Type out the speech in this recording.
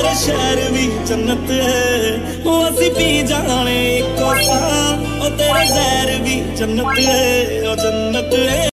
तेरे शहर भी जन्नत है, ओ असी पी जाने कोसा, ओ तेरे जहर भी जन्नत है, ओ जन्नत है।